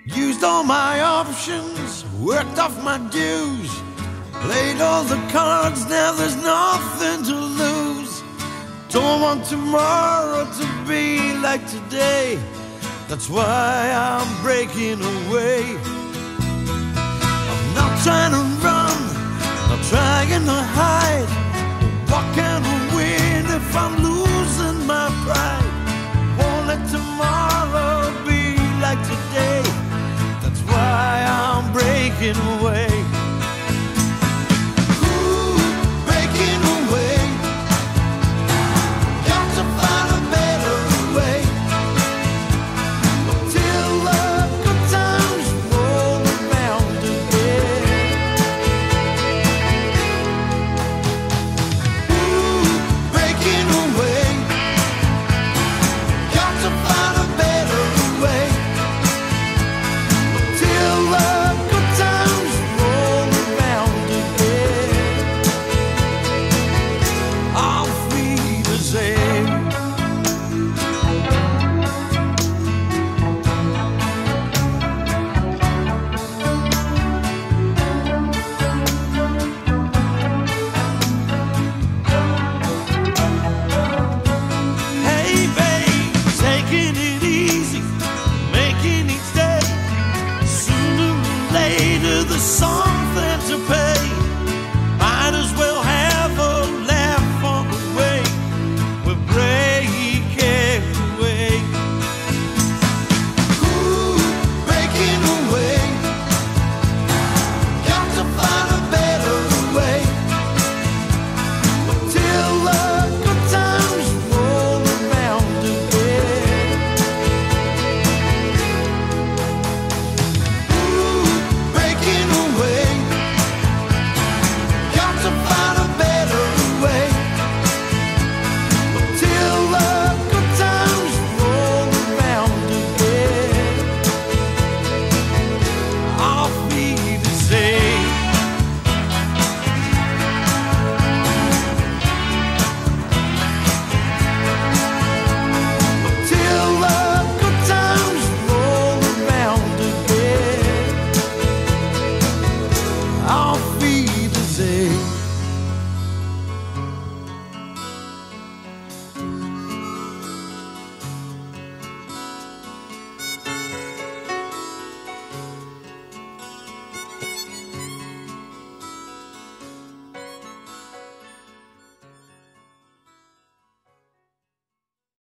Used all my options, worked off my dues, played all the cards, now there's nothing to lose. Don't want tomorrow to be like today, that's why I'm breaking away. I'm not trying to run, not trying to hide. What can I win if I'm losing my pride? Won't let tomorrow be like today, that's why I'm breaking away. Ooh, breaking away. Got to find a better way. Till the good times roll around again. Ooh, breaking away. Got to find a better way. Till the good times roll around again. I'll feel the same. Hey babe, taking it easy, making each day. Sooner or later the sun